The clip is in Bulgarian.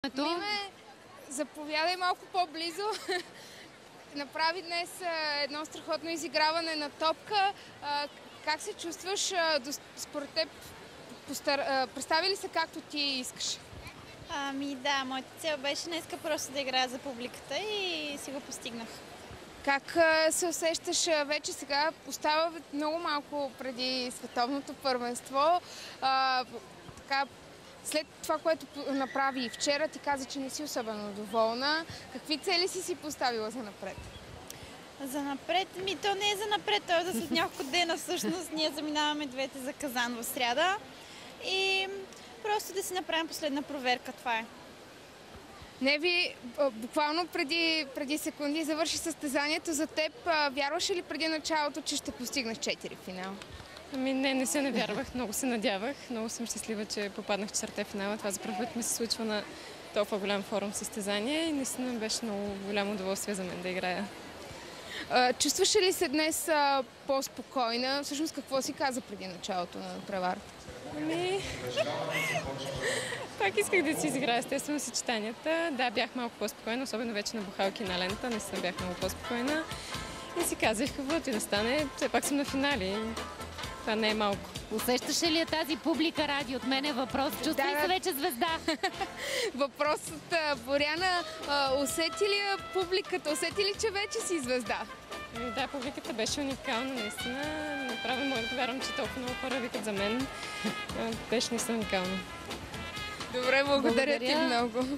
Миме, заповядай малко по-близо. Направи днес едно страхотно изиграване на топка. Как се чувстваш? Според теб представи ли се както ти искаш? Да, моята цел беше днеска просто да играя за публиката и си го постигнах. Как се усещаш вече сега? Остава много малко преди световното първенство. Така, след това, което направи вчера, ти каза, че не си особено доволна. Какви цели си поставила за напред? За напред? То не е за напред, то е за след няколко дена всъщност. Ние заминаваме двете за Казан в сряда и просто да си направим последна проверка, това е. Неви, буквално преди секунди завърши състезанието. За теб вярваше ли преди началото, че ще постигнеш 4 финал? Не се навярвах, много се надявах. Много съм щастлива, че попаднах в четвърта финала. Това за първ път ми се случва на толкова голям форум състезание и наистина беше много голямо удоволствие за мен да играя. Чувстваше ли се днес по-спокойна? Всъщност какво си каза преди началото на надпреварата? Пак исках да си изиграя естествено съчетанията. Да, бях малко по-спокойна, особено вече на бухалки на лента. Наистина бях много по-спокойна. И си казах, каквото и да стане, все пак съм на финали. Това не е малко. Усещаше ли тази публика ради? От мен е въпрос. Чувствай се вече звезда. Въпросът, Боряна, усети ли публиката? Усети ли, че вече си звезда? Да, публиката беше уникална, наистина. Направо мога да повярвам, че толкова много хора викат за мен. Беше наистина уникално. Добре, благодаря ти много.